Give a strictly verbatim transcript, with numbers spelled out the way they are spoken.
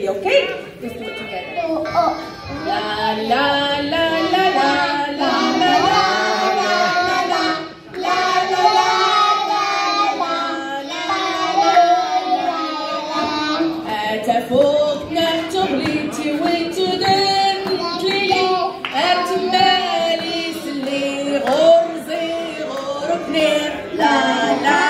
Lily, okay? Let's do it together. La la la la la la la la فوق نحت بغيتي ويتدن ليلي ارتمالي سلي غرزي غرب نير لا لا